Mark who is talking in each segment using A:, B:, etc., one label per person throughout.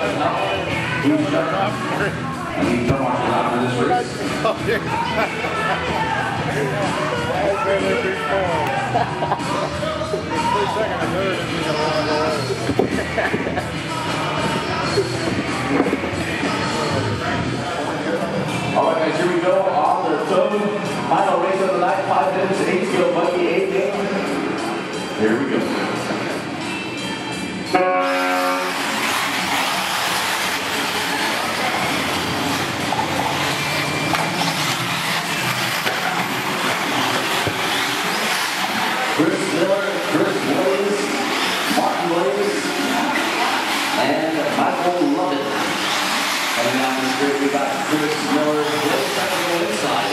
A: Who's starting off? I mean, turn off the top of this race.
B: That's really big fun. First second, I heard it.
A: All right, guys, here we go. On the third final race of the night, 5 minutes, 8 skill buggy, 8 game. Here we go. Blais, Martin Blais, and Michael Lovett. Coming out this grid, we got Chris Miller, Blais trying to go inside.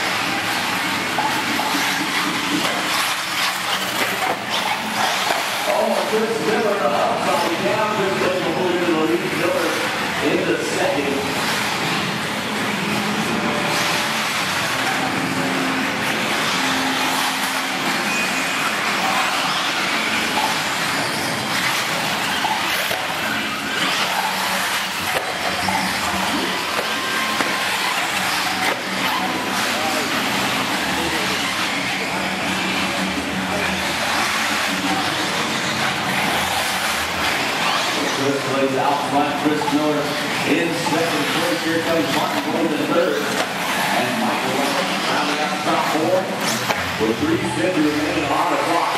A: Oh, Chris Miller upside down. Chris Miller will hold in the lead. Miller into second. Blais out front, Chris Miller in second place. Here comes Martin Blais in third. And Michael rounding out the top four with 3:50 remaining on the clock.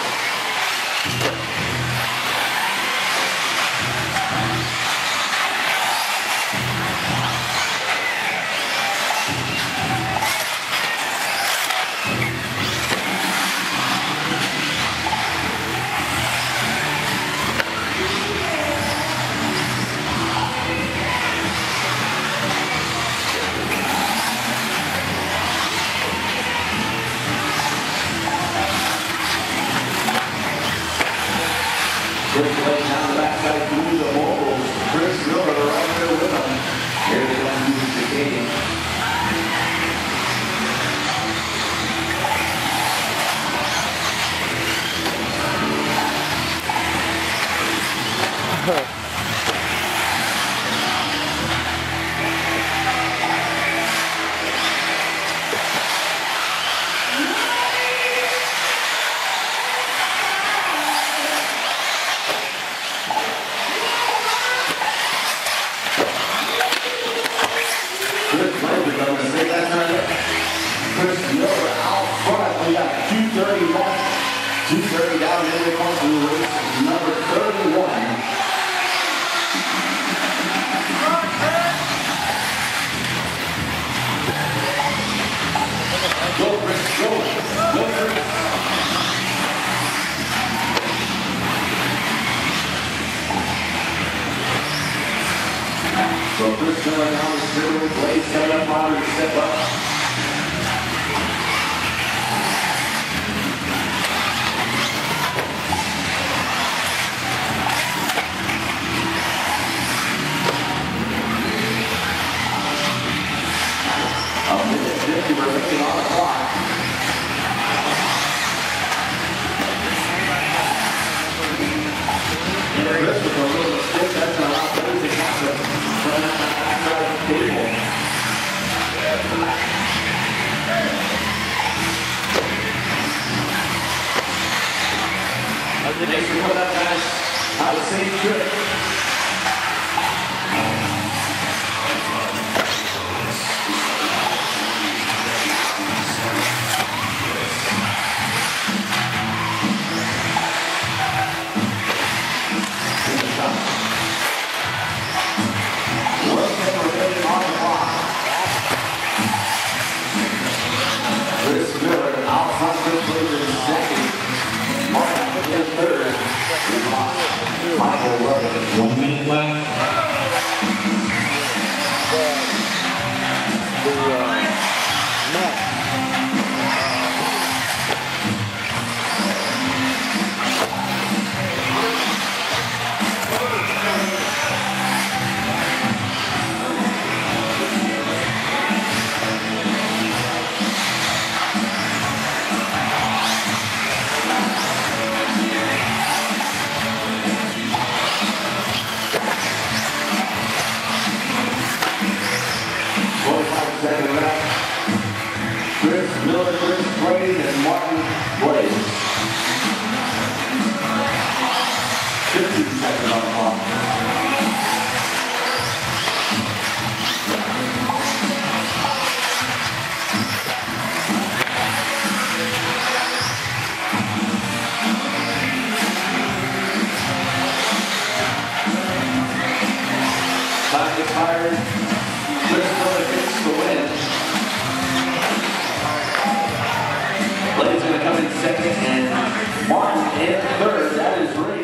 A: Chris Blais down the backside through the mobiles. Chris Miller right there with him. Here they come to the game. Chris Miller out front. We got 2:30 left. 2:30 down in the corner of the race. Number 31. Go, Chris. Go. Go, Chris. So Chris Miller down the middle. Blais coming up on to step up. A minute 50 remaining on the clock. And Chris with a little stick, that's going to allow him to catch it from that outside of the table. Thanks for coming up, guys. Have a safe trip. Chris Miller out front, Chris Blais in second. Martin in third. Michael Lovett. 1 minute left. second, and Martin in third. That is race